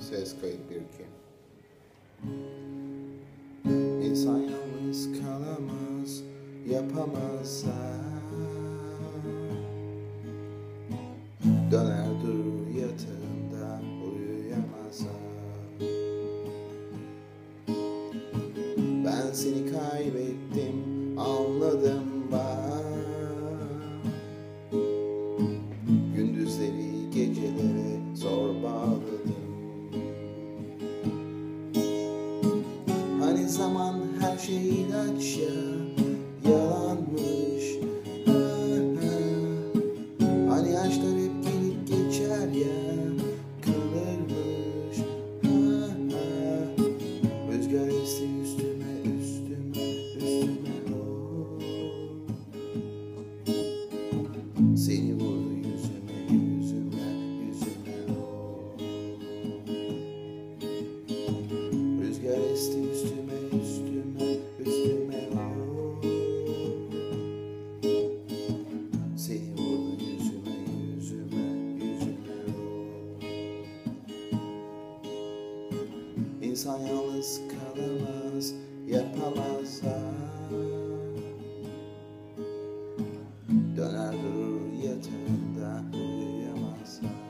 Ses kayıt 1-2. İnsan yalnız kalamaz, yapamazsa döner durur yatağında, uyuyamazsa. Ben seni kaybettim, anladım bak. Gündüzleri gecelere zor bağladım. Hani zaman her şey ilaç ya, yalanmış. Hani yaşlar hep gelip geçer ya, kalırmış. Rüzgar esti üstüme, üstüme, üstüme oh. Seni vurdu yüzüme, yüzüme, yüzüme oh. Rüzgar esti üstüme, üstüme, üstüme oh. Seni vurdu yüzüme, yüzüme, yüzüme oh. İnsan yalnız kalamaz, yapamaz da döner durur yatağında, uyuyamaz da.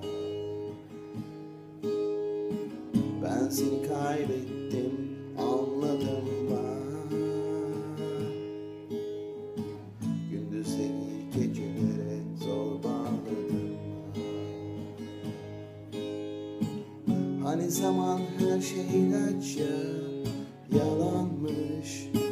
Ben seni kaybettim, anladım bak. Gündüzleri gecelere zor bağladım. Hani zaman her şey ilaç ya, yalanmış.